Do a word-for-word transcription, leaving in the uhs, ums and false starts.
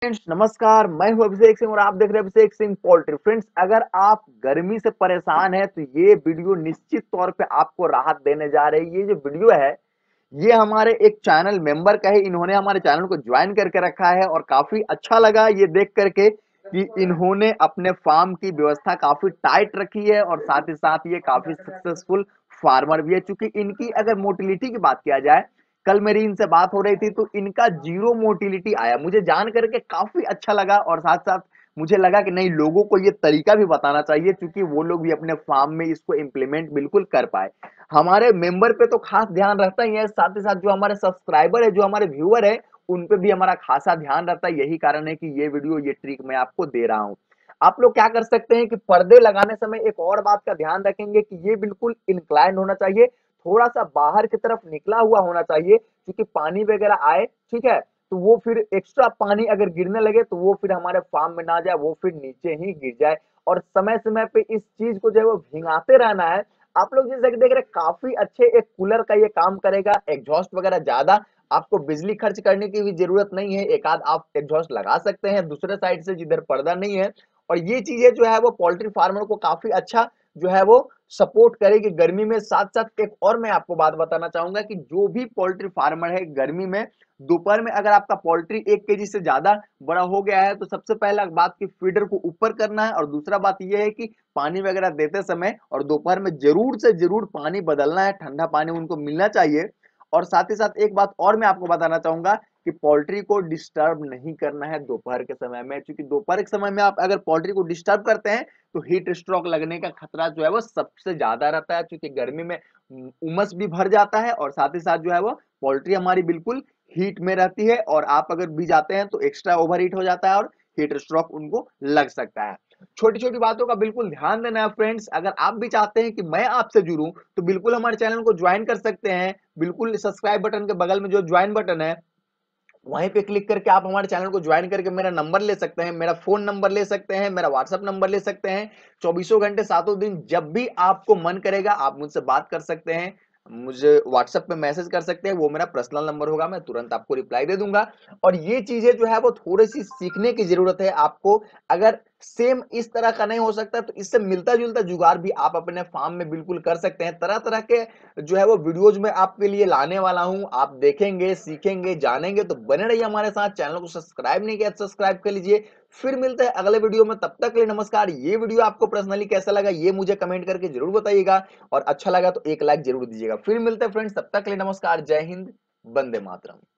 Friends नमस्कार, मैं हूं अभिषेक सिंह और आप देख रहे हैं अभिषेक सिंह पोल्ट्री। फ्रेंड्स, अगर आप गर्मी से परेशान हैं तो ये वीडियो निश्चित तौर पे आपको राहत देने जा रही है। ये जो वीडियो है ये हमारे एक चैनल मेंबर का है। इन्होंने हमारे चैनल को ज्वाइन करके रखा है और काफी अच्छा लगा ये देख करके कि इन्होंने अपने फार्म की व्यवस्था काफी टाइट रखी है और साथ ही साथ ये काफी सक्सेसफुल फार्मर भी है। चूंकि इनकी अगर मोटिलिटी की बात किया जाए, कल मेरी इनसे बात हो रही थी तो इनका जीरो मोटिलिटी आया। मुझे जान करके काफी अच्छा लगा और साथ साथ मुझे लगा कि नहीं, लोगों को ये तरीका भी बताना चाहिए क्योंकि वो लोग भी अपने फार्म में इसको इम्प्लीमेंट बिल्कुल कर पाए। हमारे मेंबर पे तो खास ध्यान रहता ही है, साथ ही साथ जो हमारे सब्सक्राइबर है, जो हमारे व्यूअर है, उन पे भी हमारा खासा ध्यान रहता है। यही कारण है कि ये वीडियो, ये ट्रिक मैं आपको दे रहा हूं। आप लोग क्या कर सकते हैं कि पर्दे लगाने समय एक और बात का ध्यान रखेंगे कि ये बिल्कुल इंक्लाइंड होना चाहिए, थोड़ा सा बाहर की तरफ निकला हुआ होना चाहिए, क्योंकि पानी वगैरह आए, ठीक है, तो वो फिर एक्स्ट्रा पानी अगर गिरने लगे तो वो फिर हमारे फार्म में ना जाए, वो फिर नीचे ही गिर जाए। और समय समय पे इस चीज को जो है वो भिंगाते रहना है। आप लोग जैसे कि देख रहे हैं, काफी अच्छे एक कूलर का ये काम करेगा। एग्जॉस्ट वगैरह ज्यादा आपको बिजली खर्च करने की भी जरूरत नहीं है। एक आध आप एग्जॉस्ट लगा सकते हैं दूसरे साइड से जिधर पर्दा नहीं है। और ये चीजें जो है वो पोल्ट्री फार्मर को काफी अच्छा जो है वो सपोर्ट करेगी गर्मी में। साथ साथ एक और मैं आपको बात बताना चाहूंगा कि जो भी पोल्ट्री फार्मर है गर्मी में, दोपहर में अगर आपका पोल्ट्री एक केजी से ज्यादा बड़ा हो गया है तो सबसे पहला बात की फीडर को ऊपर करना है, और दूसरा बात यह है कि पानी वगैरह देते समय और दोपहर में जरूर से जरूर पानी बदलना है, ठंडा पानी उनको मिलना चाहिए। और साथ ही साथ एक बात और मैं आपको बताना चाहूंगा कि पोल्ट्री को डिस्टर्ब नहीं करना है दोपहर के समय में, क्योंकि दोपहर के समय में आप अगर पोल्ट्री को डिस्टर्ब करते हैं तो हीट स्ट्रोक लगने का खतरा जो है वो सबसे ज्यादा रहता है। क्योंकि गर्मी में उमस भी भर जाता है और साथ ही साथ जो है वो पोल्ट्री हमारी बिल्कुल हीट में रहती है, और आप अगर भी जाते हैं तो एक्स्ट्रा ओवर हीट हो जाता है और हीट स्ट्रोक उनको लग सकता है। छोटी छोटी बातों का बिल्कुल ध्यान देना है फ्रेंड्स। अगर आप भी चाहते हैं कि मैं आपसे जुड़ूं तो बिल्कुल हमारे चैनल को ज्वाइन कर सकते हैं। बिल्कुल सब्सक्राइब बटन के बगल में जो ज्वाइन बटन है वहीं पे क्लिक करके आप हमारे चैनल को ज्वाइन करके मेरा नंबर ले सकते हैं, मेरा फोन नंबर ले सकते हैं, मेरा व्हाट्सएप नंबर ले सकते हैं। चौबीसों घंटे सातों दिन जब भी आपको मन करेगा आप मुझसे बात कर सकते हैं, मुझे व्हाट्सएप पे मैसेज कर सकते हैं। वो मेरा पर्सनल नंबर होगा, मैं तुरंत आपको रिप्लाई दे दूंगा। और ये चीजें जो है वो थोड़ी सी सीखने की जरूरत है आपको। अगर सेम इस तरह का नहीं हो सकता तो इससे मिलता जुलता जुगाड़ भी आप अपने फार्म में बिल्कुल कर सकते हैं। तरह तरह के जो है वो वीडियोज में आपके लिए लाने वाला हूं, आप देखेंगे, सीखेंगे, जानेंगे। तो बने रहिए हमारे साथ। चैनल को सब्सक्राइब नहीं किया तो सब्सक्राइब कर लीजिए। फिर मिलते हैं अगले वीडियो में, तब तक के लिए नमस्कार। ये वीडियो आपको पर्सनली कैसा लगा ये मुझे कमेंट करके जरूर बताइएगा, और अच्छा लगा तो एक लाइक जरूर दीजिएगा। फिर मिलते हैं फ्रेंड्स, तब तक के लिए नमस्कार, जय हिंद, वंदे मातरम।